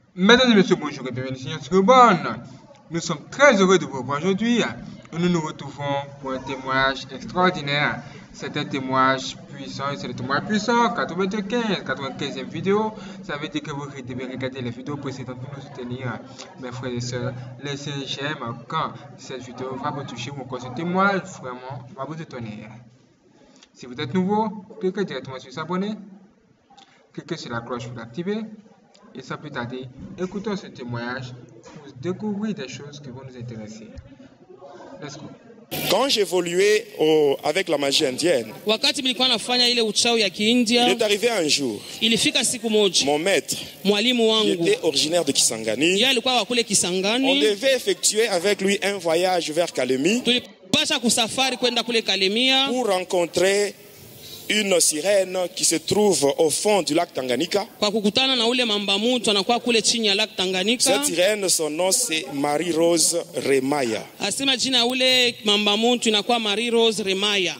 Mesdames et messieurs, bonjour et bienvenue sur notre bonne. Nous sommes très heureux de vous voir aujourd'hui. Nous nous retrouvons pour un témoignage extraordinaire. C'est un témoignage puissant, c'est le témoignage puissant, 95e vidéo. Ça veut dire que vous devez regarder les vidéos précédentes pour nous soutenir. Mes frères et sœurs, laissez j'aime quand cette vidéo va vous toucher ou encore ce témoignage vraiment va vous étonner. Si vous êtes nouveau, cliquez directement sur s'abonner, cliquez sur la cloche pour l'activer. Et sans plus tarder, écoutons ce témoignage pour découvrir des choses qui vont nous intéresser. Let's go. Quand j'évoluais avec la magie indienne, wakati nilikuwa nafanya ile uchawi ya il Kiindia, est arrivé un jour, ilifika siku moja mon maître, mwalimu qui wangu était originaire de Kisangani, yeye alikuwa wa kule on Kisangani. devait effectuer avec lui un voyage vers Kalemi Tulipasha kusafari kwenda kule Kalemia pour rencontrer une sirène qui se trouve au fond du lac Tanganyika. kwa kukutana na ule mamba mutu anakuwa kule chini ya Lake Tanganyika. Cette sirène, son nom c'est Marie-Rose Remaya. Asema jina ya ule mamba mutu inakuwa Marie Rose Remaya.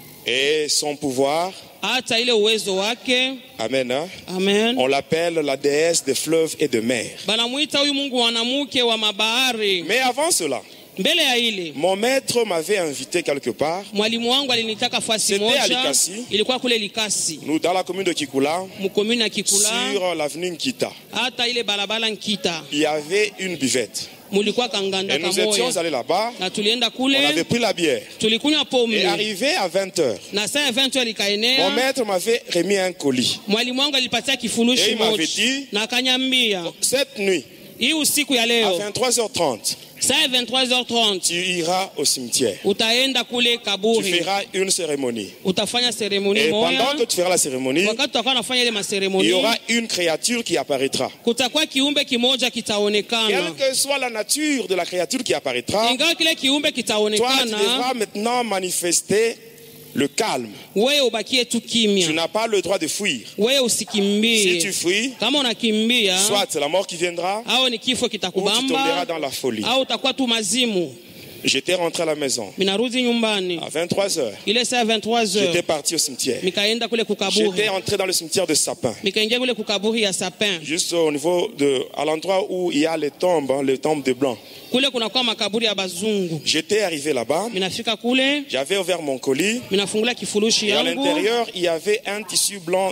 Et son pouvoir, Hata ile uwezo wake, amen, hein? amen, On l'appelle la déesse des fleuves et de mer. banamuita huyu Mungu mwanamke wa mabahari. Mais avant cela, Mbele ya ile mon maître m'avait invité quelque part. mwalimu wangu alinitaka fasi C'était à moja, Likasi. ilikuwa kule Likasi, Nous, dans la commune de Kikula, mkomuni ya Kikula, sur l'avenue Nkita, hata ile barabara Nkita il y avait une buvette. mulikuwa kanganda Et nous étions kamoya, allés là-bas, na tulienda on avait kule pris la bière. tulikunywa Et pombe, arrivé à 20h, na saa 20 mon ikaenea, maître m'avait remis un colis. mwalimu wangu alipatia Et kifurushi il m'avait moja dit, na akanyambia, cette nuit, hii usiku ya à leo 23h30, saa 23h30 tu iras au cimetière. utaenda kule Tu kaburi, feras une cérémonie. utafanya seremoni Et moja. pendant que tu feras la cérémonie, Wakati tutakuwa nafanya ile il y maseremoni, aura une créature qui apparaîtra. kutakuwa kiumbe kimoja kitaonekana. Quelle que soit la nature de la créature qui apparaîtra, Ingawa kile kiumbe toi, tu kitaonekana, devras maintenant manifester le calme. wewe ubakie tu Tu kimya, n'as pas le droit de fuir. wewe Si usikimbie. tu fuis, Kama unakimbia, soit c'est la mort qui viendra, au ni kifo ou tu tomberas kitakubamba, dans la folie. au utakuwa tu mazimu. J'étais rentré à la maison. Minarudi nyumbani À 23h, ile saa 23h, j'étais parti au cimetière. mikaenda kule kukaburi, J'étais entré dans le cimetière de Sapin. mikaingia kule kukaburi ya Sapin. Juste au niveau à l'endroit où il y a les tombes de blancs. Kule kunakuwa makaburi ya bazungu. J'étais arrivé là-bas. Minafika kule, J'avais ouvert mon colis. minafungula kifurushi Et à yangu, l'intérieur, il y avait un tissu blanc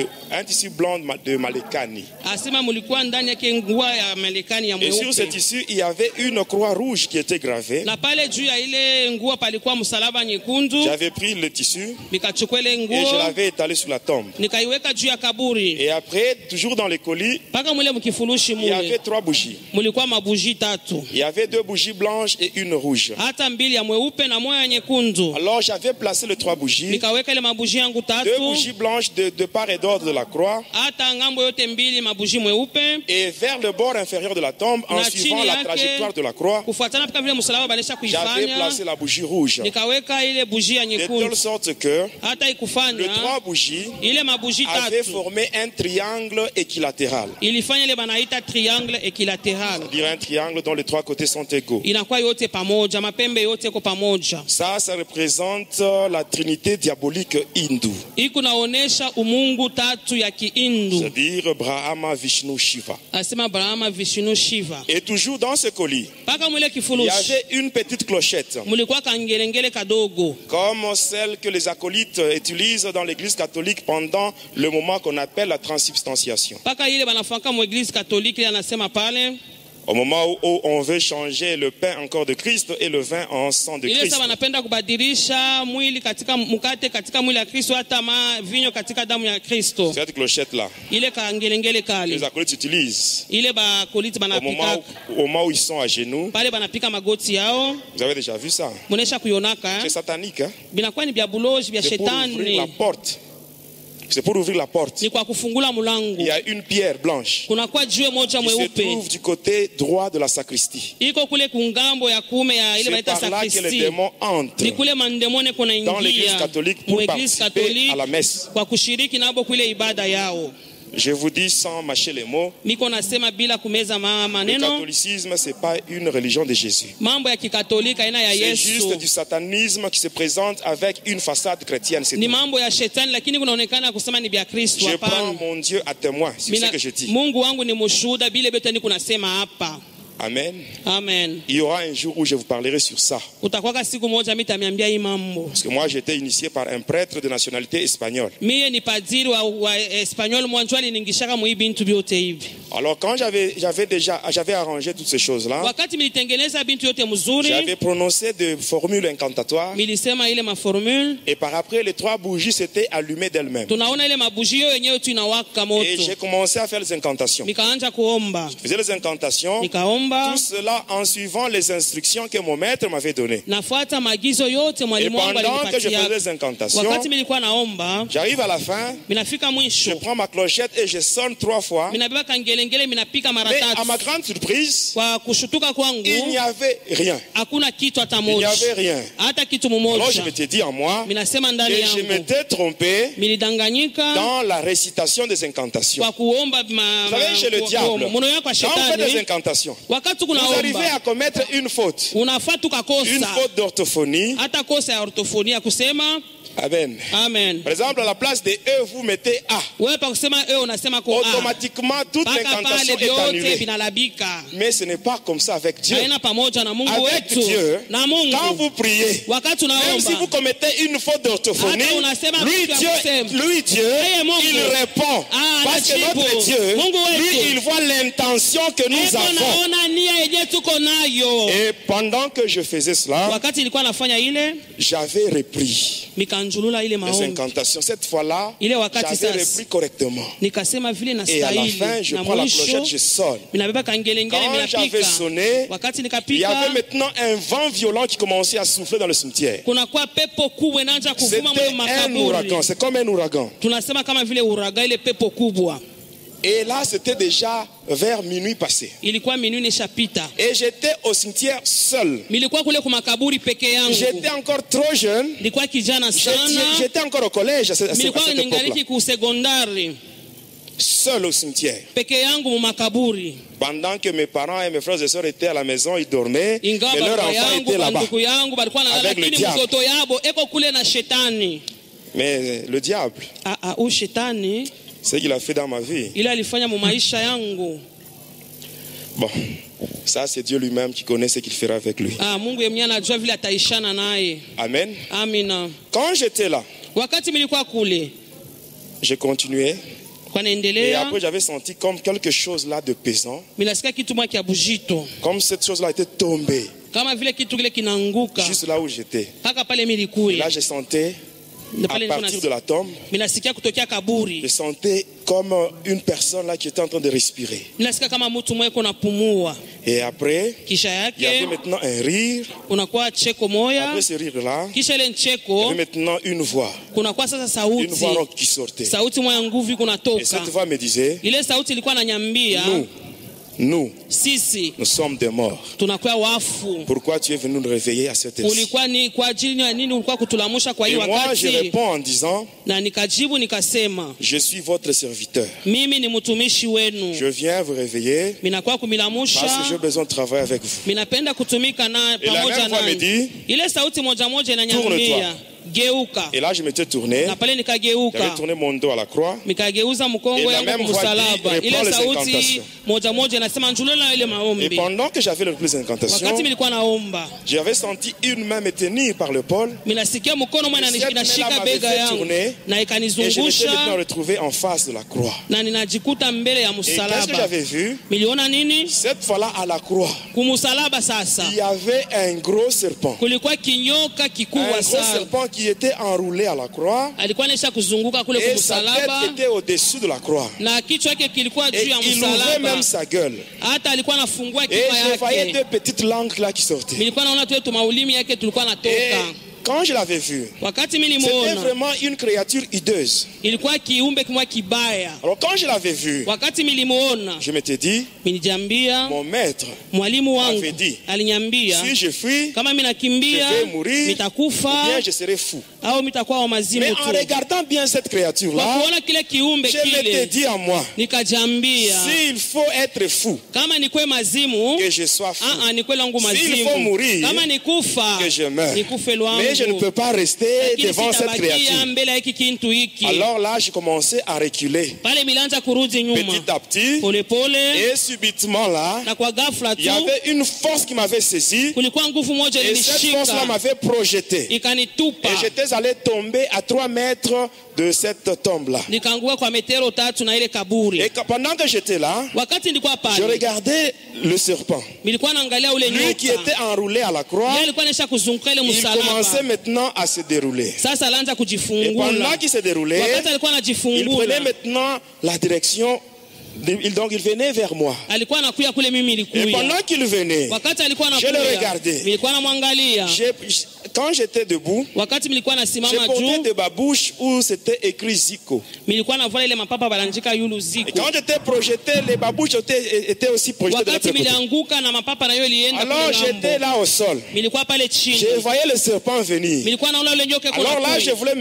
de Malekani. asema mulikuwa ndani yake nguo ya Marekani ya Et sur ce mweupe, tissu, il y avait une croix rouge qui était gravée. na pale juu ya ile nguo palikuwa msalaba nyekundu. J'avais pris le tissu Nikachukua ile et je nguo l'avais étalé sur la tombe. nikaiweka juu ya kaburi. Et après, toujours dans le colis, Paka mule mkifurushi il y avait mule 3 bougies. mulikuwa mabuji tatu, Il y avait 2 bougies blanches et une rouge. hata mbili ya mweupe na moja ya nyekundu. Alors j'avais placé les 3 bougies, Nikaweka ile mabuji yangu 2 tatu, bougies blanches de part et d'autre de la croix, hata ngambo yote mbili mabuji mweupe, et vers le bord inférieur de la tombe, en na suivant chini la yake trajectoire de la croix, kufuatana pika vile msalaba banesha j'avais kuifanya, placé la bougie rouge. nikaweka ile buji ya De telle nyekundu, sorte que hata les ikufanya 3 bougies ile mabuji avaient tatu formé un triangle équilatéral. ilifanya ile banaita triangle equilateral, C'est-à-dire un triangle dont les 3 côtés sont égaux. inakuwa yote pamoja, mapembe yote ko pamoja. Ça représente la trinité diabolique hindoue. Iko naonesha umungu tatu ya Kiindu, C'est-à-dire Brahma, Vishnu, Shiva. asema Brahma, Vishnu, Shiva. Et toujours dans ce colis, Paka mwile il y kifurushi avait une petite clochette, mulikuwa kangelengele kadogo, comme celle que les acolytes utilisent dans l'église catholique pendant le moment qu'on appelle la transubstantiation. paka ile banafaka mu Eglise Katoliki ile anasema pale Au moment où on veut changer le pain en corps de Christ et le vin en sang de ile Christ. sasa wanapenda kubadilisha mwili katika mkate katika mwili ya Kristo, hata vinyo katika damu ya Kristo. Cette clochette-là, Ile kangelengele kale les acolytes utilisent ile bakoliti au banapika moment où ils sont à genoux. pale, banapika magoti yao. Vous avez déjà vu ça? Munesha kuyonaka C'est satanique. Hein? binakuwa ni bya buloji bya C'est pour ouvrir la shetani, porte. C'est pour ouvrir la porte. ni kwa kufungula mulango. Il y a une pierre blanche Kunakuwa jiwe moja qui se mweupe trouve du côté droit de la sacristie. iko kule kungambo ya kume ya ile C'est baita par là que les sakristi, démons entrent ni kule mandemone kuna dans l'église ingia catholique mu pour Eglise participer Katoliki à la messe. kwa kushiriki nabo kule ibada yao. Je vous dis sans mâcher les mots, Niko nasema bila kumeza le maneno. catholicisme, ce n'est pas une religion de Jésus. Mambo ya kikatolika ina ya C'est juste Yesu. du satanisme qui se présente avec une façade chrétienne. C'est Ni tout. mambo ya shetani lakini kunaonekana kusema ni vya Kristo. Je prends Hapana. mon Dieu à témoin sur ce que je dis. Mungu wangu ni mshuhuda bile bete niko nasema hapa. Amen. Amen. Il y aura un jour où je vous parlerai sur ça. Utakwaka siku moja mitamiambia hii mambo. Parce que moi, j'ai été initié par un prêtre de nationalité espagnole. Mie ni padiri wa Espanyol mwanzo aliningishaka mu bintu vyote hivi. Alors, quand j'avais arrangé toutes ces choses-là, Wakati militengeneza bintu yote mzuri, j'avais prononcé des formules incantatoires. milisema ile maformule, Et par après, les 3 bougies s'étaient allumées d'elles-mêmes. tunaona ile mabujio yenyewe tu inawaka Et moto. j'ai commencé à faire les incantations. Nikaanza kuomba. Je faisais les incantations, Nikaomba, tout cela en suivant les instructions que mon maître m'avait données. nafuata maagizo yote Et mwalimu wangu pendant que je faisais alinipatia. les incantations, Wakati nilikuwa naomba, j'arrive à la fin, minafika je mwisho, prends ma clochette et je sonne 3 fois. minabeba kangelengele, minapika mara Mais à ma tatu. grande surprise, Kwa kushutuka il kwangu, n'y avait rien. hakuna kitu hata Il n'y moja. avait rien. Hata kitu Alors je mmoja. m'étais dit en moi Minasema que ndani je yangu. m'étais trompé Milidanganyika dans la récitation des incantations. kwa kuomba Vous savez, chez le diable, mono yako quand on fait des shetani. incantations, Wakati vous arrivez kunaomba à commettre une faute. unafaa Une tukakosa faute d'orthophonie. hata kosa ya ortofonia kusema Amen. amen. Par exemple, à la place de E, vous mettez A. Wewe pa kusema unasema ko Automatiquement, toute paka l'incantation pale est vyote annulée. vinalabika. Mais ce n'est pas comme ça avec Dieu. Haina pamoja na Mungu Avec wetu Dieu, na quand Mungu. vous priez, Wakati même si vous unaomba commettez une faute d'orthophonie, Hata unasema lui kitu ya kusema. Dieu, Yeye Mungu. il répond. Ah, Parce que anajibu. notre Dieu, Mungu wetu. lui, il voit l'intention que nous eko avons. naona nia yenye tuko nayo. Et pendant que je faisais cela, Wakati nilikuwa nafanya ile j'avais repris mikanjulula ile les maombi, incantations. Cette fois-là, ile wakati j'avais sasa repris correctement. nikasema vile na Et à la stahili fin, je na prends la clochette, mwisho je sonne. minabeba kangelengele Quand j'avais minapika. sonné, Wakati il y nikapika avait maintenant un vent violent qui commençait à souffler dans le cimetière. kunakuwa pepo kubwa inaanza C'était kuvuma mwe un makaburi. ouragan, c'est comme un ouragan. Tunasema kama vile uraga, ile pepo kubwa. Et là, c'était déjà vers minuit passé. Ilikuwa minui nishapita, Et j'étais au cimetière seul. nilikuwa kule kumakaburi peke yangu. J'étais encore trop jeune. Nilikuwa kijana sana, J'étais encore au collège à cette nilikuwa époque-là. ningaliki ku sekondari Seul au cimetière. peke yangu mu makaburi, Pendant que mes parents et mes frères et sœurs étaient à la maison, ils dormaient. ingawa Mais leur baba enfant yangu était là-bas. banduku yangu balikuwa nalala, Avec le lakini diable. mtoto yabo eko kule na shetani. Mais le diable, Huyu shetani c'est ce qu'il a fait dans ma vie. ile alifanya mu maisha yangu. Bon, ça c'est Dieu lui-même qui connaît ce qu'il fera avec lui. Mungu yeye mwenyewe anajua vile ataishana naye. Amen. Amina. Quand j'étais là, Wakati nilikuwa kule je continuais. kwa Et naendelea, après, j'avais senti comme quelque chose là de pesant. minasikia kitu mwa kia bujito, Comme cette chose-là était tombée. kama vile kitu kile kinaanguka Juste là où j'étais. mpaka pale Et milikuya. là, je sentais, Na à pale partir de la tombe, minasikia kutokea je kaburi, sentais comme une personne là qui était en train de respirer. minasikia kama mtu mweko napumua. Et après, Kisha il y avait yake maintenant un rire. kunakuwa cheko moya, Après ce rire-là, kisha ile il y ncheko avait maintenant une voix. kunakuwa sasa Une voix sauti, rauque qui sortait. sauti moya nguvu Et kunatoka. cette voix me disait, Ile sauti ilikuwa nanyambia nous sisi sommes des morts. tunakuwa wafu. Pourquoi tu es venu nous réveiller à cette heure-ci? Ulikuwa ni kwa ajili ya nini? Ulikuwa kutulamusha kwa hii Et moi, je wakati? réponds en disant, Na nikajibu nikasema, je suis votre serviteur. mimi ni mtumishi wenu, Je viens vous réveiller minakuwa parce que kumilamusha, j'ai besoin de travailler avec vous. minapenda kutumika na Et la pamoja même voix me nanyi. dit, Ile sauti moja moja Tourne-toi. inanyambia geuka, Et là, je m'étais tourné. na pale J'avais nikageuka, tourné mon dos à la croix. nikageuza mkongo Et la yangu même voix kumsalaba. dit, Ile reprends les sauti incantations. moja moja inasema njulela ile Et maombi. pendant que j'avais le plus incantation, Wakati nilikuwa naomba, j'avais senti une main me tenir par l'épaule. minasikia mkono mwana Cette inashika main-là bega m'avait fait yangu tourner. na Et je m'étais maintenant ikanizungusha, retrouvé en face de la croix. na ninajikuta mbele ya Et qu'est-ce que msalaba. j'avais vu? Miliona nini? Cette fois-là, à la croix, Kumusalaba sasa il y avait un gros serpent. kulikuwa kinyoka Un kikubwa gros sana, serpent qui était enroulé à la croix. alikuwa anaisha kuzunguka kule Et sa kumsalaba, tête était au-dessus de la croix. na kichwa yake kilikuwa Et juu ya il ouvrait msalaba, même sa gueule. hata alikuwa anafungua Et kinywa je voyais yake. deux petites langues là qui sortaient. Nilikuwa naona tu maulimi yake tulikuwa Et natoka, quand je l'avais vu, wakati c'était nilimuona vraiment une créature hideuse. ilikuwa kiumbe kimwa kibaya. Alors quand je l'avais vu, Wakati nilimuona je m'étais dit, nilijiambia, mon maître mwalimu wangu m'avait dit, aliniambia si je fuis, kama mimi nakimbia je vais mourir, ou nitakufa bien je serai fou. au nitakuwa wa mazimu Mais tu. en regardant bien cette Kwa créature-là, kuona kile kiumbe je m'étais kile dit à moi, nikajiambia, s'il faut être fou, kama nikwe mazimu que je sois fou. nikwe langu S'il faut mazimu, mourir, kama nikufa que je meure. nikufe lwangu. Mais je ne peux pas rester Lakini devant cette sitabakia créature. mbele ya hiki kintu hiki. Alors là, j'ai commencé à reculer. Pale milanza kurudi nyuma Petit à petit, polepole, et subitement là, na kwa ghafla il tu y avait une force qui m'avait saisi, kulikuwa nguvu moja et cette force-là ilinishika m'avait projeté. ikanitupa, Et j'étais allé tomber à 3 mètres de cette tombe-là. nikaanguka kwa metero 3 na ile kaburi. Et pendant que j'étais là, Wakati nilikuwa je pale regardais le serpent. nilikuwa naangalia ule Lui qui nyoka, était enroulé à la croix, yeye alikuwa anaisha kuzunguka ile il commençait msalaba. maintenant à se dérouler. Sasa alianza Et pendant kujifungula. qu'il se déroulait, Wakati alikuwa il anajifungula prenait maintenant la direction. Donc il venait vers moi. alikuwa anakuya kule mimi Et nilikuya. pendant qu'il venait, Wakati alikuwa je le anakuya regardais. nilikuwa namwangalia. Quand j'étais debout, Wakati nilikuwa je nasimama portais juu de ma bouche où c'était écrit Zico. nilikuwa navala ile mapapa balanjika yulu Et ziko. quand j'étais projeté, les babouches étaient aussi projetées de l'autre Wakati côté. milianguka na mapapa na yo ilienda Alors kule j'étais ngambo. là au sol. Nilikuwa pale chini. Je voyais le serpent venir. Nilikuwa naona ule nyoka yuko Alors là, anakuja. je voulais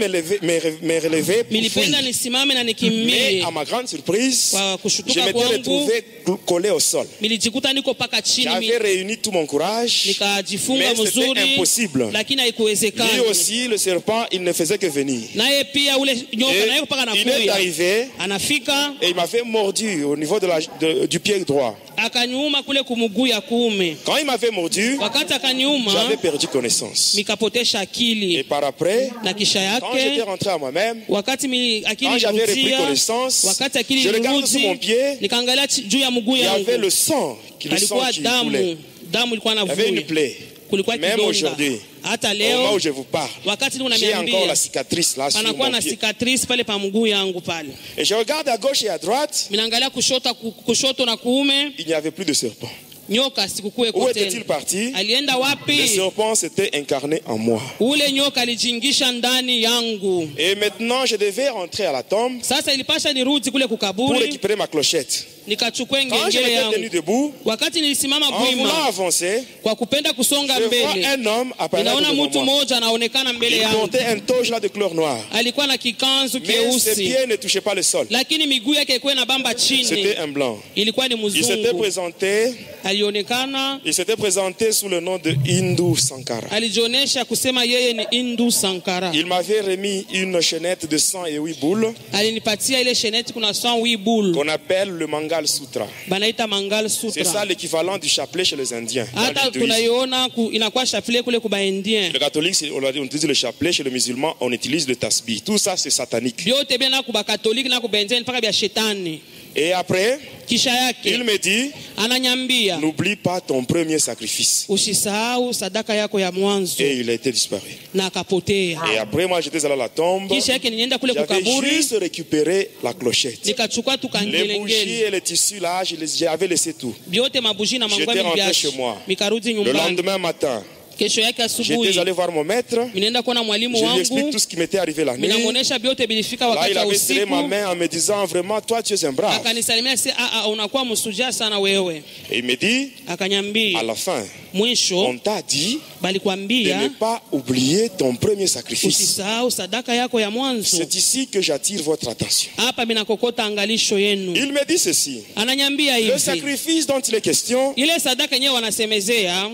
me relever pour Nilipenda fuir. nisimame na Mais nikimbie. à ma grande surprise, Kwa je kushutuka m'étais kwangu retrouvé collé au sol. nilijikuta niko paka chini, J'avais réuni tout mon courage, nikajifunga mais c'était mzuri, impossible. lakini Lui haikuwezekana. aussi, le serpent, il ne faisait que venir. Naye pia ule nyoka Et naye paka il est nakuya, arrivé anafika et il m'avait mordu au niveau du pied droit. akaniuma kule kumuguu ya kuume. Quand il m'avait mordu, Wakati akaniuma j'avais perdu connaissance. nikapotesha Et akili, par après, na kisha quand j'étais yake rentré à moi-même, wakati akili quand j'avais repris ilirudia, connaissance, wakati akili je regarde sous mon ilirudi, pied, nikaangalia juu ya mguu il y avait yangu, le sang qui alikuwa coulait. damu ilikuwa Il y avait une navuja, plaie. kulikuwa Même kidonda. aujourd'hui, Hata au moment leo où je vous parle, wakati j'ai encore unaniambia la cicatrice là sur panakuwa mon na pied. cicatrice pale pa mguu yangu pale. Et je regarde à gauche et à droite, Minaangalia kushoto na kuume, il n'y avait plus de serpent. nyoka sikukuwe Où tena. était-il parti? Alienda Le wapi? serpent s'était incarné en moi. Ule nyoka alijingisha ndani yangu. Et maintenant, je devais rentrer à la tombe Sasa ilipasha nirudi kule pour kukaburi, récupérer ma clochette. nikachukua Quand je ngengele m'étais tenu yangu. debout, Wakati nilisimama en voulant gwima avancer, kwa kupenda kusonga je vois mbele, un homme apparaître ninaona devant mtu moi. mmoja anaonekana mbele Il yangu. portait un toge là de couleur noire. Alikuwa na kikanzu Mais ses keusi, pieds ne touchaient pas le sol. lakini miguu yake ilikuwa na bamba chini. C'était un blanc. Ilikuwa ni Il s'était mzungu. présenté, Alionekana, sous le nom de Hindu Sankara. alijionyesha kusema yeye ni Hindu Sankara. Il m'avait remis une chaînette de 108 boules Alinipatia ile sheneti, kuna 108 boule qu'on appelle le Mangal Sutra. banaita Mangal C'est ça Sutra. l'équivalent du chapelet chez les Indiens. dans Hata l'hindouisme. tunaiona inakuwa chapelet kule kwa Indien. Le catholique, on utilise le chapelet. Chez le musulman, on utilise le tasbih. Tout ça, c'est satanique. Vyote bia na kuba Katoliki na kuba Indien mpaka bia shetani. Et après, Kisha il yake me dit, ananyambia, n'oublie pas ton premier sacrifice. usisahau sadaka yako ya mwanzo, Et il a été disparu. na akapotea. Et après, moi, j'étais allé à la tombe. Kisha yake nienda kule J'avais kukaburi, juste récupéré la clochette. nikachukua tu Les bougies kangelengele et les tissus là, j'avais laissé tout. vyote, mabuji na J'étais mangwa rentré bibiashi, chez moi. mikarudi Le nyumbani. lendemain matin, Kesho yake j'étais asubuhi allé voir mon maître. ninaenda kuona mwalimu Je lui explique wangu, tout ce qui m'était arrivé la nuit. ninamuonesha vyote bilifika Là, wakati il wa avait serré ma usiku. main en me disant, vraiment, toi, tu es un brave. Akanisalimia se unakuwa msujaa sana wewe. Et il me dit, à Akanyambia la fin, mwisho on t'a dit de balikwambia ne pas oublier ton premier sacrifice. usisahau sadaka yako ya mwanzo. C'est ici que j'attire votre attention. Hapa minakokota angalisho yenu. Il me dit ceci. Ananyambia Le hivi, sacrifice dont il est question, ile sadaka yenyewe wanasemezea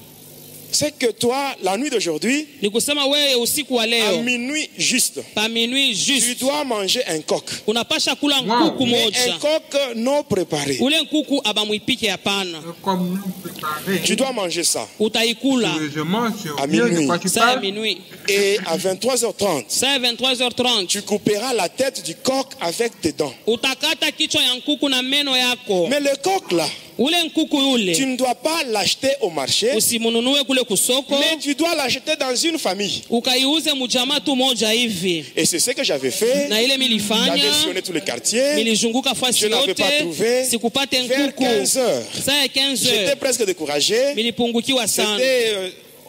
c'est que toi, la nuit d'aujourd'hui, ni kusema wewe usiku wa à leo minuit juste, pa minuit tu juste dois manger un coq. unapasha kula Wow. nkuku Mais un moja. coq non préparé. Ule nkuku abamwipike hapana, Comme nous préparer. Tu dois manger ça. utaikula Sérieusement, sur À Dieu, minuit. de quoi tu saa ya parles? minuit, Et à 23h30, saa 23h30 tu couperas la tête du coq avec tes dents. utakata kichwa ya nkuku na meno yako. Mais le coq là, Ule nkuku tu ule ne dois pas l'acheter au marché, usimununue kule kusoko, mais tu dois l'acheter dans une famille. ukaiuze mjamaa tu moja hivi. Et c'est ce que j'avais fait. Na ile J'avais milifanya, sillonné tous les quartiers. milizunguka fasi Je n'avais yote, pas trouvé. sikupate Vers nkuku. 15 heures, Saa ya 15 j'étais heures presque découragé. milipungukiwa sana. C'était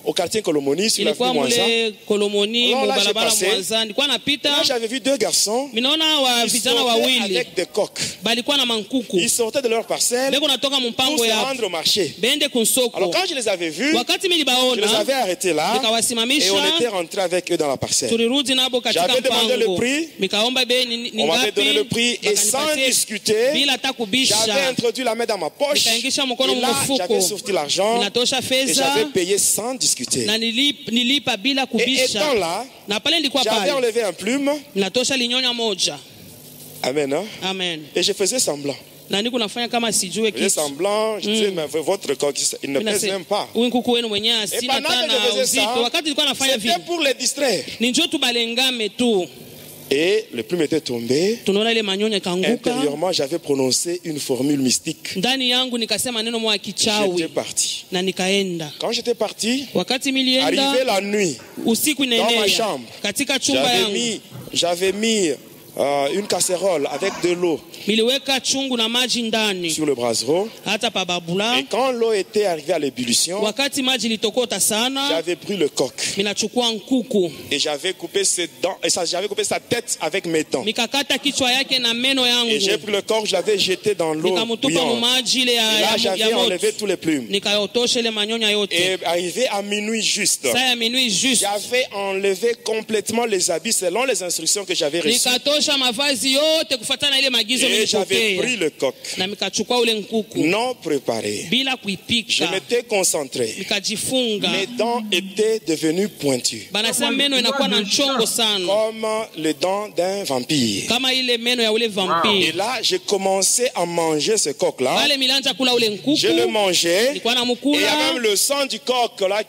au quartier Kolomoni, sur la ilikuwa rue Mwanza. mule Kolomoni Alors là, j'ai mubarabara passé. Mwanza. Nilikuwa Là, napita, j'avais vu 2 garçons minaona wa qui vijana sortaient wawili avec des coques. balikuwa na mankuku, Ils sortaient de leur parcelle beko natoka pour mpango se ya rendre au marché. bende kunsoko. Alors quand je les avais vus, Wakati je les milibaona avais arrêtés là et on nikawasimamisha, était rentré avec eux dans la parcelle. tulirudi nabo katika J'avais demandé le mpango, prix, nikaomba bei ni on m'avait donné le ngapi, prix et sans bakanipatia discuter, bila hata j'avais kubisha, introduit la main dans ma poche nikaingisha mkono et là j'avais mfuko, sorti l'argent ninatosha et fedha j'avais payé sans discuter. na nilipa bila Et étant kubisha, là, na pale nilikuwa j'avais pale enlevé un plume. natosha linyonya moja. Amen. Hein? Amen. Et je faisais semblant. Na niko nafanya kama sijue Je faisais kitu. semblant, je disais, mais votre coq, il ne pèse même pas. Huyu kuku wenu mwenyewe Et sina pendant que tana je faisais uzito. ça, Wakati nilikuwa nafanya c'était vile, pour les distraire. ni njoo tu balengame tu. Et le plume était tombé. Tunaona ile manyonya kaanguka. Intérieurement, j'avais prononcé une formule mystique. Ndani yangu nikasema neno moja kichawi J'étais parti. na nikaenda. Quand j'étais parti, Wakati milienda arrivé la nuit, usiku dans ma inaenea chambre, katika chumba yangu j'avais mis une casserole avec de l'eau miliweka chungu na maji ndani sur le brasero. hata pa babula. Et quand l'eau était arrivée à l'ébullition, Wakati maji litokota sana, j'avais pris le coq minachukua nkuku et j'avais coupé ses dents, et j'avais coupé sa tête avec mes dents. mikakata kichwa yake na meno Et j'ai yangu, pris le corps, je l'avais jeté dans l'eau nikamutupa bouillante. mumaji ile Et là, ya j'avais moto, enlevé tous les plumes. nikayotosha ile manyonya yote. Et arrivé à minuit juste, Saa ya minui juste j'avais enlevé complètement les habits selon les instructions que j'avais reçues. nikatosha mavazi yote kufuatana na ile magizo Et j'avais nilipokea, pris le coq, na mikachukua ule nkuku non préparé. bila Je kuipika, m'étais concentré. nikajifunga. Mes dents étaient devenues pointues, Banasema meno inakuwa na nchongo sana comme les dents d'un vampire. kama ile meno ya ule Et vampire. là, j'ai commencé à manger ce coq-là. Pale milanja kula ule nkuku, Je le mangeais. nilikuwa Et il y a namukula, même le sang du coq là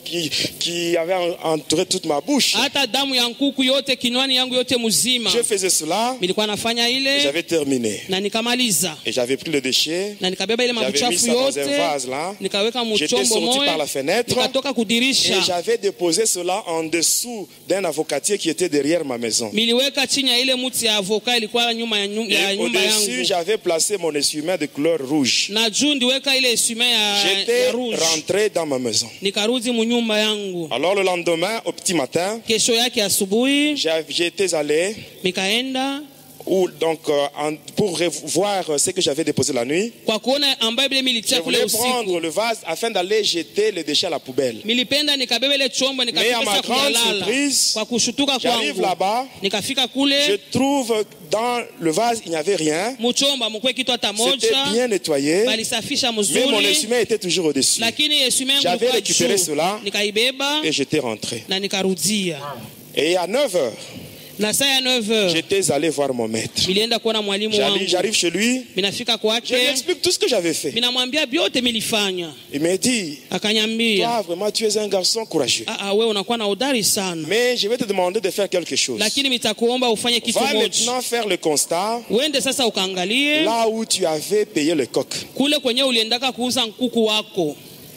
qui avait entouré toute ma bouche. hata damu ya nkuku yote kinywani yangu yote mzima. Je faisais cela, Nilikuwa nafanya ile j'avais terminé. na nikamaliza, Et j'avais pris le déchet, na nikabeba ile j'avais mis mabuchafu ça dans yote un vase là. nikaweka J'étais muchombo sorti par la moja, fenêtre nikatoka et kudirisha, j'avais déposé cela en dessous d'un avocatier qui était derrière ma maison. miliweka chini ya ile muti ya avoka ilikuwa nyuma ya Et nyumba au-dessus, yangu, j'avais placé mon essuie-main de couleur rouge. na juu ndiweka ile esume ya J'étais rouge. rentré dans ma maison. Nikarudi munyumba yangu. Alors le lendemain, au petit matin, Kesho yake asubuhi j'étais allé nikaenda donc, pour voir ce que j'avais déposé la nuit. kwa kuona ambayo bile Je militia kule voulais prendre usiku, le vase afin d'aller jeter les déchets à la poubelle. milipenda nikabeba ile chombo Mais à nikafika ma sasa grande kulala. surprise, Kwa kushutuka j'arrive kwangu là-bas, nikafika je kule trouve dans le vase, il n'y avait rien. muchomba mukwe kitu hata C'était moja, bien nettoyé, balisafisha mais mon mzuri, essuie-main était toujours au-dessus. lakini esume yangu J'avais ilikuwa récupéré juu. cela Nikaibeba et j'étais rentré. na nikarudia, Et à 9h, na saa ya 9h j'étais allé voir mon maître. nilienda kuona mwalimu wangu. J'arrive chez lui, Minafika je lui kwake, explique tout ce que j'avais fait. minamwambia vyote milifanya. Il me dit, Akanyambia, toi vraiment tu es un garçon courageux. wewe unakuwa na udari sana, Mais je vais te demander de faire quelque chose. lakini mitakuomba ufanye kitu Va moja. maintenant faire le constat Uende sasa ukaangalie là où tu avais payé le coq. kule kwenye uliendaka kuuza nkuku wako.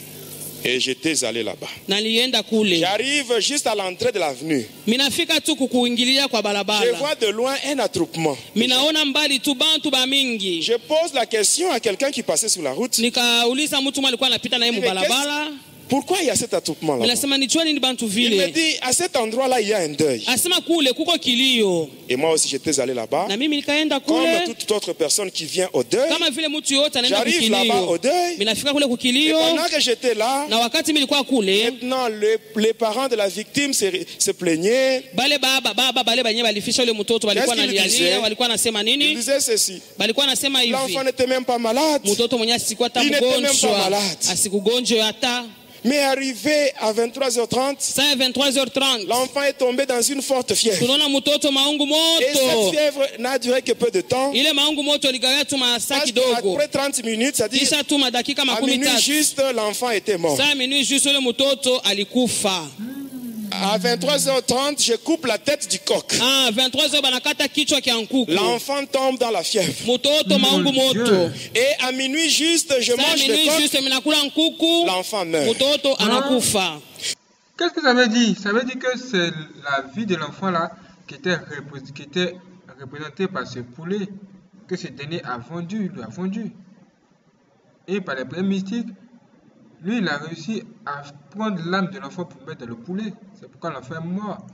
Et j'étais allé là-bas. Na nilienda kule, J'arrive juste à l'entrée de l'avenue. minafika tu kukuingilia kwa Je barabara, vois de loin un attroupement. minaona mbali tu bantu ba mingi. Je pose la question à quelqu'un qui passait sur la route. Nikauliza mtu mmoja alikuwa anapita na yeye mubarabara, Pourquoi il y a cet attroupement là? ninasema ni chwani ni bantu Il me vile. dit, à cet endroit-là, il y a un deuil. Asema kule kuko kilio, Et moi aussi, j'étais allé là-bas. na mimi nikaenda Comme kule toute autre personne qui vient au deuil. kama vile mtu yote anaenda J'arrive là-bas au kukilio. deuil. Minafika kule Et kukilio, pendant que j'étais là, na wakati mimi nilikuwa kule, maintenant, les parents de la victime se plaignaient. bale baba bale banye balifisha ule mtoto balikuwa Qu'est-ce qu'il nalialia, disait? walikuwa nasema Ils nini? disaient ceci. Balikuwa nasema hivi, L'enfant n'était même pas malade. mtoto mwenye asikuwa hata Il n'était même pas mgonjwa, malade. asikugonjwa hata. Mais arrivé à 23h30, Saa ya 23h30 l'enfant est tombé dans une forte fièvre. tunaona mtoto maungu Et cette moto, fièvre n'a duré que peu de temps. ile maungu moto ligawia tu masaa Parce kidogo, qu'après 30 minutes, c'est-à-dire kisha tu madakika à makumi minuit tatu, juste, l'enfant était mort. saa minui juste ule mtoto alikufa. À 23h30, je coupe la tête du coq. 23h banakata kichwa kya nkuku, L'enfant tombe dans la fièvre. mtoto maungu moto. Et à minuit juste, je Saa mange le minui coq, juste minakula nkuku, l'enfant meurt. mtoto anakufa. Qu'est-ce que ça veut dire? Ça veut dire que c'est la vie de l'enfant là qui était représentée par ce poulet que ce dernier a vendu, lui a vendu. Et par les premiers mystiques, lui, il a réussi à prendre l'âme de l'enfant pour mettre dans le poulet. C'est pourquoi l'enfant est mort.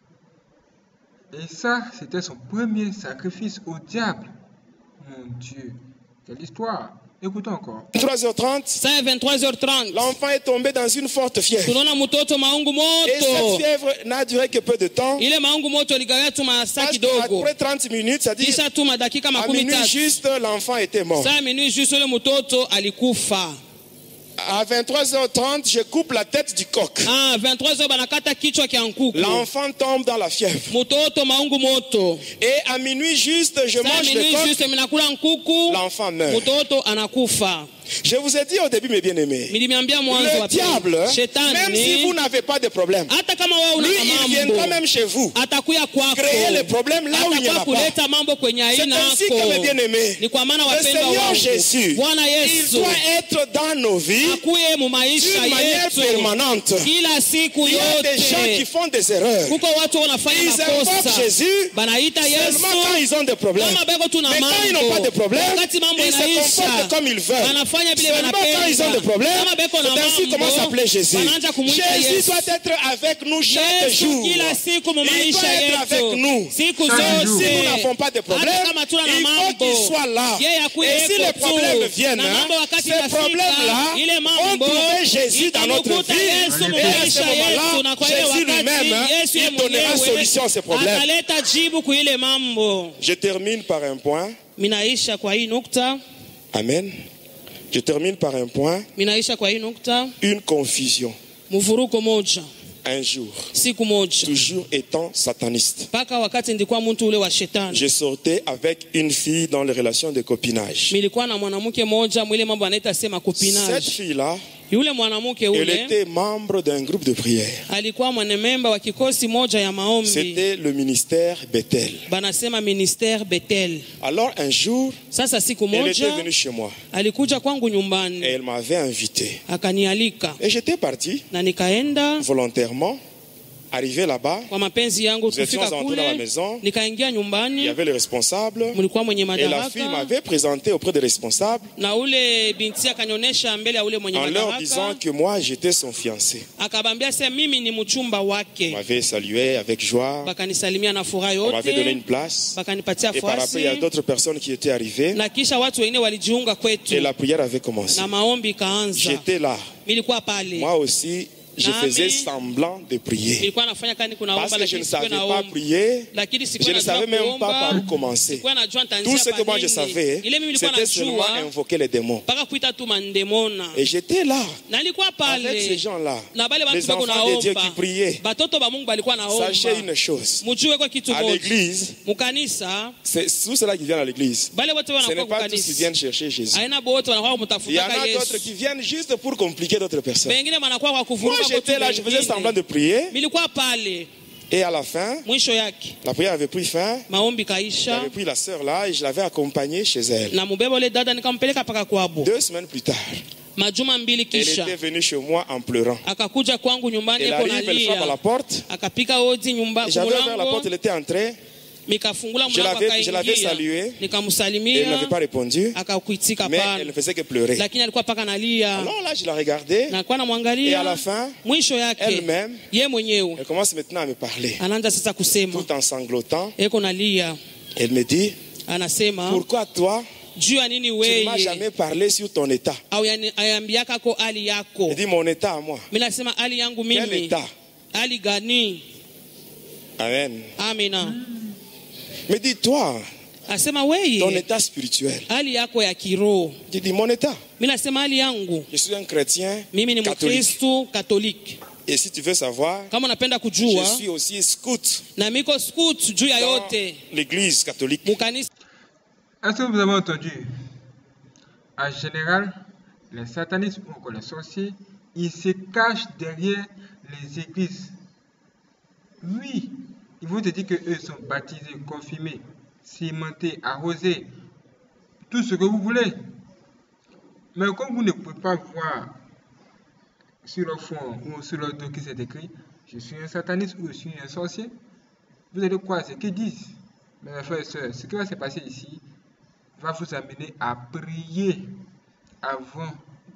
Et ça, c'était son premier sacrifice au diable. Mon Dieu, quelle histoire. Écoutons encore. 23h30, Saa 23h30 l'enfant est tombé dans une forte fièvre. tunaona mtoto maungu Et cette moto. fièvre n'a duré que peu de temps. Ile maungu moto ligawia tu masaa Parce kidogo, qu'après 30 minutes, c'est-à-dire kisha tu madakika à makumi minuit tatu. juste, l'enfant était mort. Saa minui juste ule mtoto alikufa. À 23h30, je coupe la tête du coq. 23h banakata kichwa kya nkuku. L'enfant tombe dans la fièvre. Mtoto maungu moto. Et à minuit juste, je Saa mange le minui coq. juste minakula nkuku. L'enfant meurt. Mtoto anakufa. Je vous ai dit au début, mes bien-aimés, Nilimiambia mwanzo le wa diable, pili, shetani même si vous n'avez pas de problème, hata kama wewe una lui, il viendra mambo même chez vous, atakuya kwako, créer les problèmes là où il n'y en atakuwa a pas. kuleta mambo kwenye C'est aina ainsi que, mes yako. bien-aimés, Ni kwa maana le wapendwa Seigneur wangu, Jésus, Bwana il Yesu doit être dans nos vies akuye mu maisha d'une manière yetu permanente. kila siku Il y a des gens qui yote. font des erreurs. Kuko watu wanafanya Ils invoquent makosa, Jésus banaita seulement quand Yesu ils ont des problèmes. kama beko tuna Mais quand ils n'ont pas de mambo, problème, wakati mambo ils se inaisha comportent comme ils veulent. wanafanya vile Seulement quand ils ont des problèmes, kama beko na c'est ainsi comment mambo s'appelait Jésus. wanaanza kumuita Jésus Yesu. doit être avec nous chaque Yesu jour. kila siku mu Il doit maisha être avec yetu nous. siku Chaque jour. Si nous zote. n'avons pas de problème, Hata kama tuna na il faut mambo, qu'il soit là. yeye akuwe Et si yuko les tu. problèmes viennent, Na mambo wakati ces inafika, problèmes-là ile vont mambo trouver Jésus dans notre itamkuta vie. Yesu mu Et à ce maisha yetu, moment-là, na kwa ile Jésus wakati lui-même, Yesu yeye il donnera mwenyewe solution à ces problèmes. ataleta jibu kwa ile mambo. Je termine par un point. Minaisha kwa hii nukta, Amen. Je termine par un point. minaisha kwa hii nukta, Une confusion. mvuruko moja Un jour, siku moja, toujours étant sataniste, mpaka wakati ndikuwa mtu ule wa shetani. je sortais avec une fille dans les relations de copinage. Nilikuwa na mwanamke moja mwile mambo anaita sema Cette kupinaji. fille-là, Yule mwanamke elle ule était membre d'un groupe de prière. alikuwa mwanamemba wa kikosi moja ya maombi, C'était le ministère Bethel. banasema ministère Bethel. Alors un jour, Sasa siku elle était moja venue chez moi alikuja kwangu et nyumbani elle m'avait invité. akanialika, Et j'étais parti na nikaenda volontairement. Arrivé là-bas, kwa mapenzi yangu. nous étions Kufika entrés dans la kule maison. nikaingia Il y nyumbani, avait le responsable. mlikuwa mwenye Et la fille madaraka, m'avait présenté auprès des responsables na ule binti akanyonyesha mbele ya ule mwenye en leur disant madaraka, que moi j'étais son fiancé. akabambia sema mimi ni mchumba On wake. m'avait salué avec joie. Bakanisalimia na furaha On m'avait donné une yote, place. bakanipatia Et par après, il y a fasi, d'autres personnes qui étaient arrivées. na kisha watu wengine walijiunga kwetu Et la prière avait commencé. na maombi ikaanza. J'étais là. Nilikuwa pale, Moi aussi, je Nami, faisais semblant de prier. nilikuwa nafanya kani kuna Parce omba, que je ne lakini sikuwa savais pas naomba, prier. lakini Je sikuwa ne savais najua même pas par où kuomba, commencer. sikuwa najua Tout nitaanzia ce que pa moi je nini. savais, Ile mimi nilikuwa c'était seulement najua invoquer les démons. mpaka kuita tu mandemona, Et j'étais là, na nilikuwa avec ces pale gens-là, na bale les bantu bako enfants de Dieu qui naomba, priaient. batoto ba Mungu balikuwa Sachez naomba. une chose, Mujue kwa kitu à moja, l'église, mukanisa c'est tous ceux-là qui viennent à l'église. bale wote Ce n'est wanakuwa pas tous qui kukanisa, viennent chercher Jésus. aina bote wanakuwa Il y en kumtafutaka a d'autres Yesu, qui viennent juste pour compliquer d'autres personnes. wengine wanakuwa kwa Moi kuvuruga kwa j'étais là, je faisais semblant de prier. Nilikuwa pale, Et à la fin, mwisho yake la prière avait pris fin. maombi kaisha, J'avais pris la sœur là et je l'avais accompagnée chez elle. na mubeba ule dada nikampeleka paka kwabo. 2 semaines plus tard, Majuma mbili elle kisha était venue chez moi en pleurant. akakuja kwangu nyumbani, Elle eko arrive, elle frappe à la nalia, porte. akapika odi nyumba J'avais ouvert la porte, kumulango, elle était entrée. mikafungula Je mlango l'avais salué. akaingia, Elle nikamsalimia, n'avait pas répondu, akakuitika mais elle pana, ne faisait que pleurer. lakini alikuwa paka nalia, Alors là, je la regardais na alikuwa et à la namwangalia. fin, Mwisho yake elle-même, ye mwenyewe elle commence maintenant à me parler. anaanza sasa kusema, Tout en sanglotant, eko nalia, elle me dit, anasema pourquoi toi, juu ya nini tu ne m'as weye jamais parlé sur ton état? au ayambiaka ko hali yako. Elle dit, mon état à moi. Mimi nasema hali yangu Quel mimi, état? hali gani? Amen. Amina. Me dit, toi, Asema ton weye état spirituel. hali yako ya kiroho. Je dis, mon état. Mimi nasema hali yangu Je suis un chrétien mimi ni catholique. Mkristo Katoliki. Et si tu veux savoir, Kama unapenda je kujua, suis aussi scout na miko scout juu ya dans yote l'église catholique. mukanisa. Est-ce que vous avez entendu? En général, les satanistes ou encore les sorciers, ils se cachent derrière les églises. Oui, ils vont te dire qu'eux sont baptisés, confirmés, cimentés, arrosés, tout ce que vous voulez. Mais comme vous ne pouvez pas voir sur le fond ou sur le dos qui s'est écrit, je suis un sataniste ou je suis un sorcier, vous allez croire ce qu'ils disent. Mais mes frères et sœurs, ce qui va se passer ici va vous amener à prier avant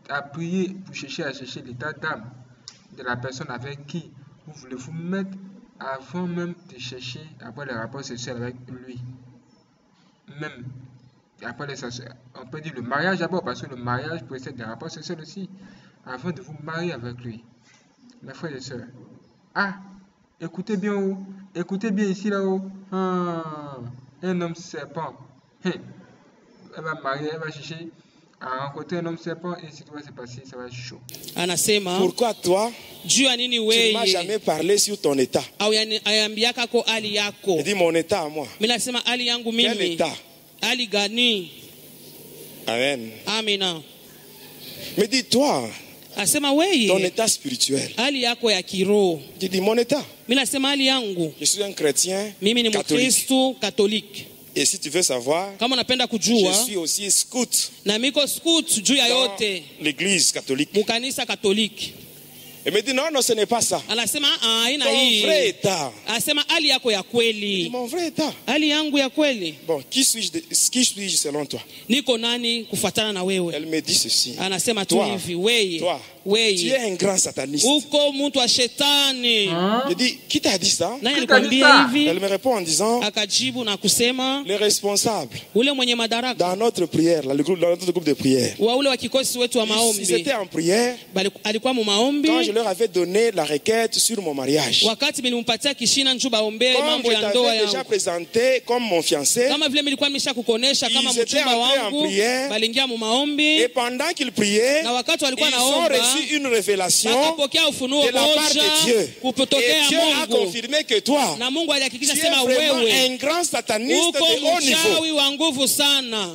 à prier pour chercher à chercher l'état d'âme de la personne avec qui vous voulez vous mettre avant même de chercher après les rapports sexuels avec lui. Même après on peut dire le mariage d'abord, parce que le mariage précède des rapports sexuels aussi, avant de vous marier avec lui. Mes frères et sœurs, écoutez bien haut, écoutez bien ici là-haut. Un homme serpent, elle va marier, elle va chercher à rencontrer un homme serpent, et si tout va se passer, ça va être chaud. Anasema Pourquoi toi, juu ya nini tu ne m'as wewe jamais parlé sur ton état? ayambiaka ko hali yako? Il dit mon état à moi. Mimi nasema hali yangu Quel mimi. état? Hali gani? Amen. Amina. Mais dis-toi, Asema ton wewe état spirituel. hali yako ya kiroho. Tu dis mon état. Mimi nasema hali yangu Je suis un chrétien mimi ni catholique. Mkristo Katoliki. Et si tu veux savoir, Kama unapenda je kujua, suis aussi scout na miko scout juu ya dans yote l'église catholique. mukanisa Katoliki. Et me dit non, non, ce n'est pas ça. Anasema haina Ton vrai hii. état. Anasema hali yako ya Je dis, kweli. mon vrai état. Hali yangu ya kweli. Bon, qui suis-je selon toi? Niko nani kufuatana na wewe? Elle me dit ceci. Anasema tu Toi, hivi, wewe toi, tu es wewe un grand sataniste. uko mtu wa shetani. Je dis, qui t'a dit ça? Nani Qui t'a dit alikwambia ça? hivi? Elle me répond en disant, Akajibu na kusema les responsables ule mwenye madaraka dans notre prière, dans notre groupe de prière, wa ule wa kikosi wetu wa ils maombi étaient en prière alikuwa mu maombi quand je leur avais donné la requête sur mon mariage. wakati nilimpatia kishina njoo baombe Comme mambo je ya ndoa t'avais déjà yangu. présenté comme mon fiancé, Kama vile nilikuwa nimesha kukonesha kama Ils étaient mchumba entrés en wangu, prière. baliingia mu maombi et pendant qu'ils priaient, na wakati ils walikuwa ont naomba reçu une révélation wakapokea ufunuo de la part moja de Dieu. Et kupotokea Dieu a Mungu, confirmé que toi, na Mungu alihakikisha tu es sema vraiment wewe un grand sataniste uko de haut niveau. mchawi wa nguvu sana.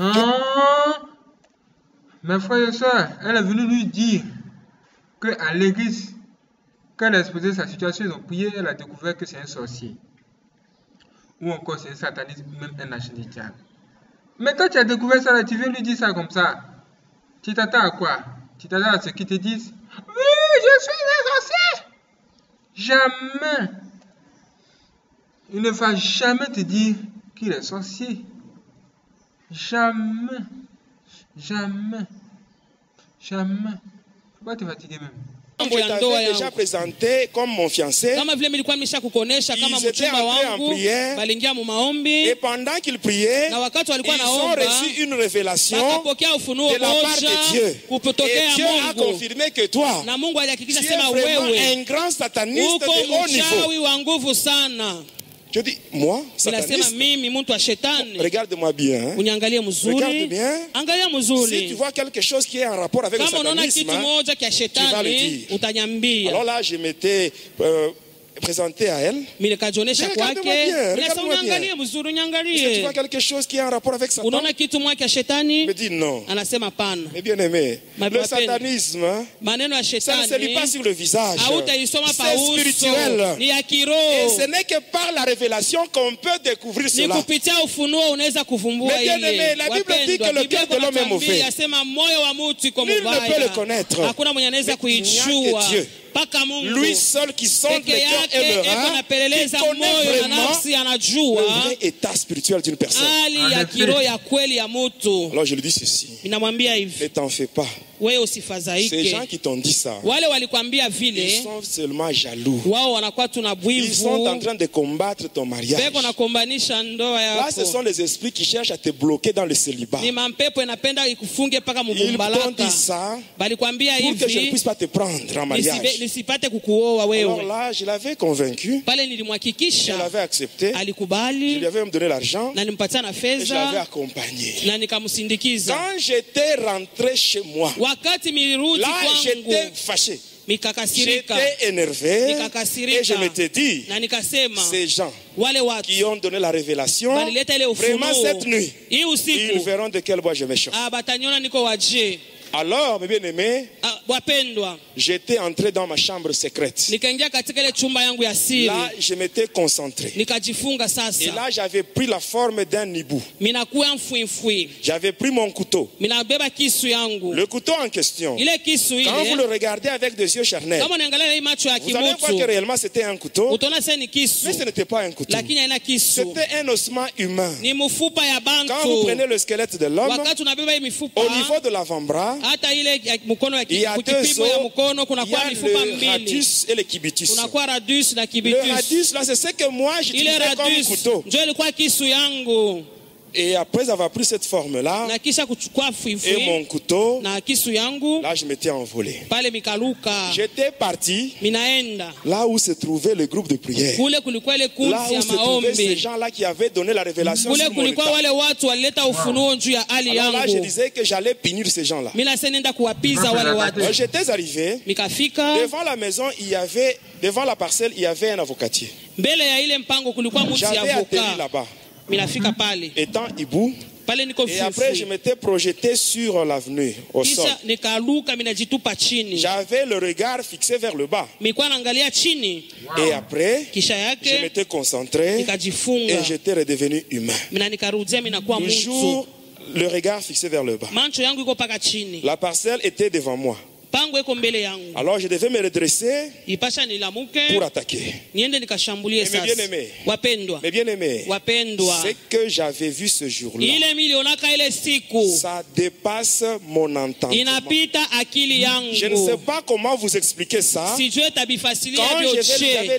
Mes frères et sœurs, elle est venue lui dire qu'à l'église, quand elle a exposé sa situation, ils ont prié, elle a découvert que c'est un sorcier. Ou encore c'est un sataniste, même un agent du diable. Mais quand tu as découvert ça, là, tu viens lui dire ça comme ça. Tu t'attends à quoi? Tu t'attends à ce qu'ils te disent? Oui, je suis un sorcier. Jamais. Il ne va jamais te dire qu'il est sorcier. Jamais. Jamais. Jamais. Faut pas te fatiguer même. Comme Mambo je ya ndoa t'avais déjà yangu. présenté comme mon fiancé, Kama vile nilikuwa nimesha kukonesha kama Ils étaient mchumba entrés en wangu, prière. baliingia mu maombi et pendant qu'ils priaient, na wakati ils walikuwa ont naomba reçu une révélation wakapokea ufunuo de la part moja de Dieu. Et kupotokea Dieu a Mungu, confirmé que toi, na Mungu alihakikisha tu es sema vraiment wewe un grand sataniste uko de haut niveau. mchawi wa nguvu sana. Je dis, moi, Ninasema sataniste, mimi mtu wa shetani. regarde-moi bien. Hein. Uniangalie Regarde mzuri, bien. angalia Si tu mzuri. vois quelque chose qui est en rapport avec le Kama unaona satanisme, kitu hein, moja kia tu vas le shetani dire. utanyambia. alors là, je m'étais présenté à elle. Mimi nikajionyesha Regarde-moi kwake, bien, ninasema regarde-moi uniangalie bien. mzuri, Est-ce que tu uniangalie. vois quelque chose qui est en rapport avec Satan? Unaona kitu moja kia Il shetani? me dit non. Anasema pana. Mais bien aimé, Ma le papel. satanisme, hein, Maneno ya ça ne se lit pas shetani sur le visage. hautaisoma pa C'est uso, spirituel. ni ya Et kiroho. ce n'est que par la révélation qu'on peut découvrir Ni cela. kupitia ufunuo unaweza kuvumbua Mais bien ile. aimé, la Bible dit que le Wapendwa, cœur de l'homme est mauvais. Yasema moyo wa mtu iko Nul ne peut le mubaya. connaître. Hakuna mwenye anaweza Mais il n'y a kuijua que Dieu. mpaka Mungu. Lui seul qui sonde le Peke cœur yake et le eko rein, qui napeleleza connaît moyo na vraiment nafsi, le anajua vrai état spirituel d'une personne. hali En ya effet. kiroho ya kweli ya mtu. Alors je lui dis ceci, Ninamwambia ne hivi, t'en fais pas. wewe Ces usifadhaike. gens qui t'ont dit ça, Wale walikwambia ils vile, sont seulement jaloux. wao wanakuwa tuna Ils sont en bwivu, train de combattre ton mariage. beko nakombanisha ndoa Là, ce sont yako. les esprits qui cherchent à te bloquer dans le célibat. Ni mampepo inapenda ikufunge mpaka Ils t'ont mubumbalaka. dit ça Balikwambia pour que je ne hivi puisse pas te prendre en mariage. nisipate kukuoa Alors wewe. là, je l'avais convaincu, Pale je nilimhakikisha l'avais accepté, je alikubali lui avais même donné l'argent na nimpatia na et je l'avais fedha accompagné. na nikamsindikiza. Quand j'étais rentré chez moi, Wakati milirudi là, j'étais kwangu fâché. mikakasirika J'étais énervé Nikakasirika. et je m'étais dit, na nikasema ces gens wale watu qui ont donné la révélation, balileta ile vraiment cette ufunuo nuit, hii ils usiku verront de quel bois je me chauffe. bataniona niko waje. Alors, mes bien-aimés, wapendwa, j'étais entré dans ma chambre secrète. nikaingia katika ile chumba yangu ya siri, Là, je m'étais concentré. nikajifunga Et sasa. là, j'avais pris la forme d'un hibou. Minakuwa mfuifui, J'avais pris mon couteau. minabeba kisu yangu. Le couteau en question, Ile kisu quand vous ile, le regardez avec des yeux charnels, kama unaangalia hii macho ya vous allez voir que kimutu, réellement c'était un couteau, utaona sasa ni kisu, mais ce n'était pas un couteau. lakini haina kisu, C'était un ossement humain. ni mfupa ya Quand vous bantu. prenez le squelette de l'homme, Wakati unabeba hii mifupa, au niveau de l'avant-bras, hata ile ya mkono il y a deux kipimo ya os, mkono, il y kunakuwa a mifupa le mbili, radius et le cubitus. kunakuwa radius na Le kibitus. radius, là, c'est ce que moi Ile j'utilisais comme radius couteau. ndio ilikuwa kisu yangu, Et après avoir pris cette forme-là, na kisha kuchukua et fuifui mon couteau, na kisu yangu, là, je m'étais envolé. pale mikaluka, J'étais parti minaenda là où se trouvait le groupe de prière. kule, kulikuwa ile Là kundi où ya se trouvaient ces maombi, gens-là qui avaient donné la révélation kule sur mon kulikuwa état. wale watu walileta ufunuo juu ya hali Alors là, je yangu. disais que j'allais punir ces gens-là. Mimi nasema nenda kuwapiza wale watu. Alors, j'étais arrivé, Mikafika devant la maison, il y avait, devant la parcelle, il y avait un avocatier. mbele ya ile mpango, kulikuwa mtu J'avais ya atterri avoka. là-bas, Minafika pale étant hibou, pale, niko et après je fuifui, m'étais projeté sur l'avenue, au sol. kisha nikaluka, minajitupa chini, J'avais le regard fixé vers le bas. mikuwa naangalia chini, Et après, kisha je yake m'étais concentré nikajifunga, et j'étais redevenu humain. mina nikarudia, minakuwa Toujours mtu, le regard fixé vers le bas. mancho yangu iko paka chini, La parcelle était devant moi. pango iko mbele yangu, Alors je devais me redresser ipasha nilamuke pour attaquer. niende nikashambulie. Mais Sasa bien-aimés, wapendwa, Mais bien aimé, wapendwa, ce que j'avais vu ce jour-là, ile milionaka ile siku ça dépasse mon entendement. inapita akili Je ne sais yangu, pas comment vous expliquer ça. sijue tabifasilia Quand vyote.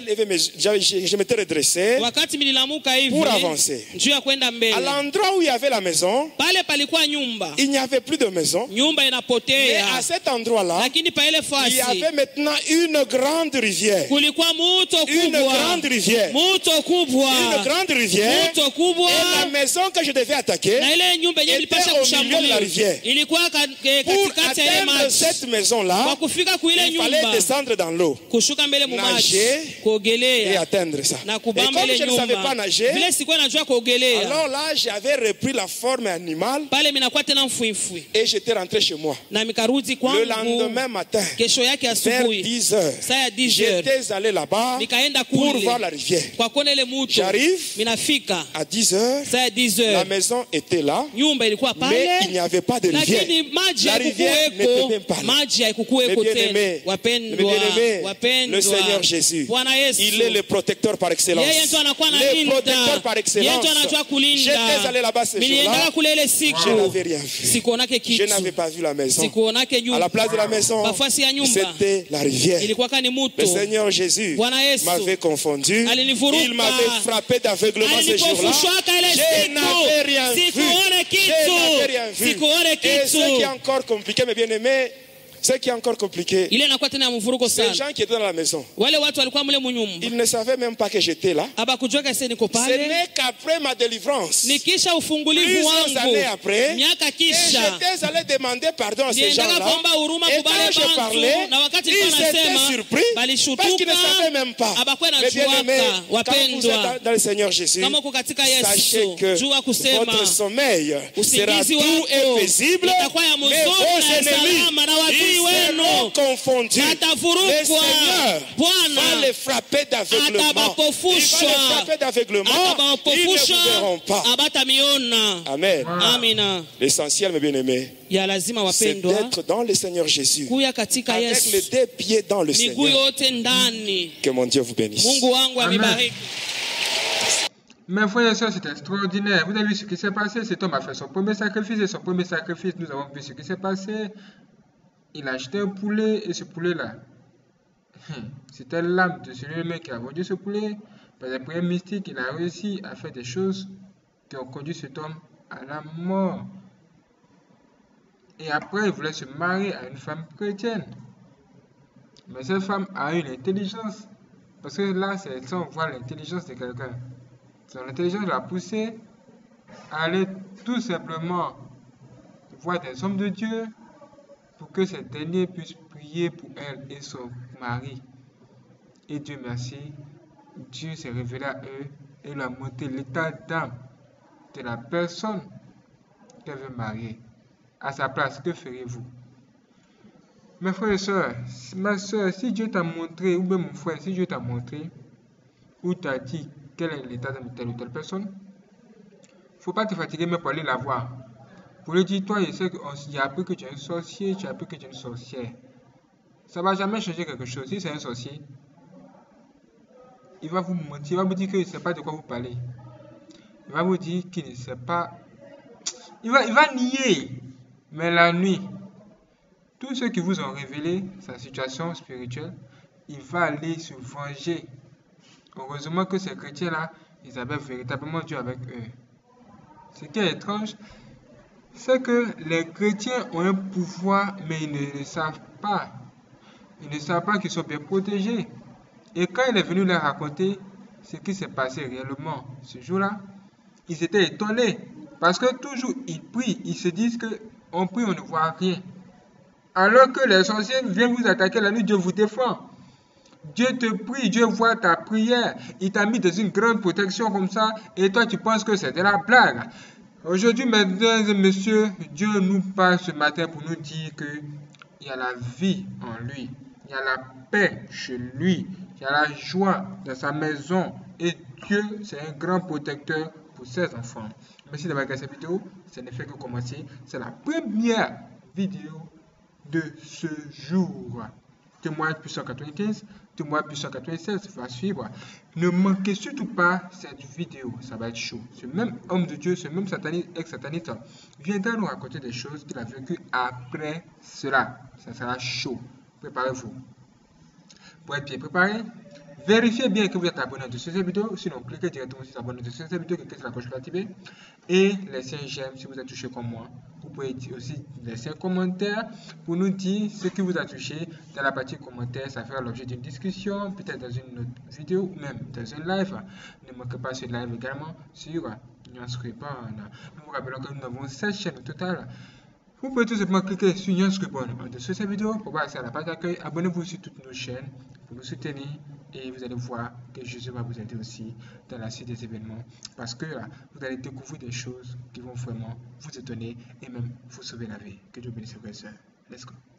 je m'étais redressé Wakati mililamuka hivi pour avancer, juu ya kwenda à mbele, l'endroit où il y avait la maison, pale palikuwa nyumba, il n'y avait plus de maison. nyumba Mais inapotea, à cet endroit-là, lakini pa ile il y fasi avait maintenant une grande rivière. kulikuwa muto Une kubwa, grande rivière. muto kubwa, Une grande rivière. muto kubwa, Et la maison que je devais attaquer, na ile nyumba yenyewe était ilipasha au milieu de la kushambulia rivière. ilikuwa pour katikati ya ile atteindre maji. cette maison-là, Kwa kufika kuile il fallait nyumba, descendre dans l'eau kushuka mbele mu maji, nager et kuogelea atteindre ça. na Et kubamba comme ile je ne savais pas nyumba. nager, Vile sikuwa najua kuogelea, alors là, j'avais repris la forme animale pale minakuwa tena mfuifui, et j'étais rentré chez moi. na mikarudi Le kwangu lendemain matin, kesho yake vers asubuhi 10 heures, saa ya 10 heures j'étais allé là-bas nikaenda pour kule voir la rivière. kwa kuona ile muto. J'arrive Minafika à 10 heures, saa ya 10 la heures, maison était là, nyumba ilikuwa mais il pale, n'y avait pas de rivière. lakini maji La rivière n'était haikukuweko, même pas là. maji Mais haikukuweko bien tena. aimé, Wapendwa, le wapendwa, Seigneur Jésus, Bwana Yesu, il est le protecteur par excellence. yeye ndio anakuwa Le analinda, protecteur par yeye excellence. ndio anajua kulinda. J'étais allé là-bas ce Niliendaka jour-là, kule ile siku, je n'avais rien vu. sikuonake Je kitu, n'avais pas vu la maison. sikuonake À la nyumba, place de la maison, Bafasi ya nyumba c'était la rivière. ilikuwa kani Le muto. Seigneur Jésus Bwana Yesu m'avait confondu. alinivuruga, Il m'avait frappé d'aveuglement ce jour-là. alinipofushwaka ile Je n'avais rien siku, vu. sikuone Je n'avais rien kitu, vu. sikuone Et ce qui est kitu. encore compliqué, mes bien-aimés, ce qui est encore compliqué, Ile inakuwa tena ya mvurugo ces sana. gens qui étaient dans la maison, Wale watu walikuwa mule munyumba, ils ne savaient même pas que j'étais là. abakujua kase niko Ce pale, n'est qu'après ma délivrance, nikisha ufungulivu plusieurs wangu années après, miaka et kisha j'étais allé demander pardon à ces niendaka gens-là. kuomba huruma Et kubale quand je bantu, parlais, na wakati ils nilikuwa étaient nasema surpris parce qu'ils ne savaient balishutuka, même pas. abakwe Mais bien aimés, najuaka. quand vous Wapendwa, êtes dans le Seigneur Jésus, kama uko katika sachez Yesu, que jua kusema votre sommeil sera usingizi doux wako et paisible, itakuwa ya mais mzuri vos na ya ennemis, salama, na wadui ils seront wenu confondus. Le watavurukwa. Seigneur va Bwana les frapper d'aveuglement. Il va atabapofushwa, les frapper d'aveuglement. Ils ne atabapofusha, vous verront pas. abatamiona. Amen. Amina. L'essentiel, mes bien-aimés, Ya lazima c'est wapendwa d'être dans le Seigneur Jésus, kuya katika avec les Yesu, deux pieds dans le miguu Seigneur. yote ndani. Que mon Dieu vous bénisse. Mungu wangu Amen. amibariki. Mes frères et sœurs, c'est extraordinaire. Vous avez vu ce qui s'est passé? Cet homme a fait son premier sacrifice et son premier sacrifice, nous avons vu ce qui s'est passé. Il a acheté un poulet et ce poulet-là, c'était l'âme de celui-même qui a vendu ce poulet. Par les prières mystiques, il a réussi à faire des choses qui ont conduit cet homme à la mort. Et après, il voulait se marier à une femme chrétienne. Mais cette femme a eu l'intelligence. Parce que là, c'est ça, on voit l'intelligence de quelqu'un. Son intelligence l'a poussé à aller tout simplement voir des hommes de Dieu pour que ces derniers puissent prier pour elle et son mari. Et Dieu merci, Dieu s'est révélé à eux et leur a montré l'état d'âme de la personne qu'elle veut marier. À sa place, que ferez-vous? Mes frères et sœurs, ma sœur, si Dieu t'a montré, ou bien mon frère, si Dieu t'a montré, ou t'a dit quel est l'état de telle ou telle personne, faut pas te fatiguer même pour aller la voir. Pour lui dire, toi, je sais qu'il y a appris que tu es un sorcier, tu as appris que tu es une sorcière. Ça va jamais changer quelque chose. Si c'est un sorcier, il va vous mentir, il va vous dire qu'il ne sait pas de quoi vous parlez. Il va vous dire qu'il ne sait pas. Il va nier. Mais la nuit, tous ceux qui vous ont révélé sa situation spirituelle, il va aller se venger. Heureusement que ces chrétiens-là, ils avaient véritablement Dieu avec eux. Ce qui est étrange, c'est que les chrétiens ont un pouvoir, mais ils ne le savent pas. Ils ne savent pas qu'ils sont bien protégés. Et quand il est venu leur raconter ce qui s'est passé réellement ce jour-là, ils étaient étonnés. Parce que toujours ils prient, ils se disent qu'on prie, on ne voit rien. Alors que les sorciers viennent vous attaquer la nuit, Dieu vous défend. Dieu te prie, Dieu voit ta prière. Il t'a mis dans une grande protection comme ça, et toi tu penses que c'est de la blague. Aujourd'hui, mesdames et messieurs, Dieu nous parle ce matin pour nous dire qu'il y a la vie en lui, il y a la paix chez lui, il y a la joie dans sa maison, et Dieu, c'est un grand protecteur pour ses enfants. Merci d'avoir regardé cette vidéo, ça ne fait que commencer. C'est la première vidéo de ce jour. Témoignage puissant 95, témoignage puissant 96 va suivre. Ne manquez surtout pas cette vidéo, ça va être chaud. Ce même homme de Dieu, ce même ex-sataniste viendra nous raconter des choses qu'il a vécues après cela. Ça sera chaud. Préparez-vous. Pour être bien préparé, vérifiez bien que vous êtes abonné à cette vidéo. Sinon, cliquez directement sur abonner de cette vidéo, cliquez sur la cloche pour l'activer. Et laissez un j'aime si vous êtes touché comme moi. Vous pouvez aussi laisser un commentaire pour nous dire ce qui vous a touché. Dans la partie commentaires, ça fera l'objet d'une discussion, peut-être dans une autre vidéo ou même dans un live. Ne manquez pas ce live également sur Nuance Reborn. Nous vous rappelons que nous avons 16 chaînes au total. Vous pouvez tout simplement cliquer sur Nuance Reborn en dessous de cette vidéo pour voir accès à la page d'accueil. Abonnez-vous sur toutes nos chaînes pour nous soutenir et vous allez voir que Jésus va vous aider aussi dans la suite des événements parce que là, vous allez découvrir des choses qui vont vraiment vous étonner et même vous sauver la vie. Que Dieu bénisse vos frères et sœurs. Let's go.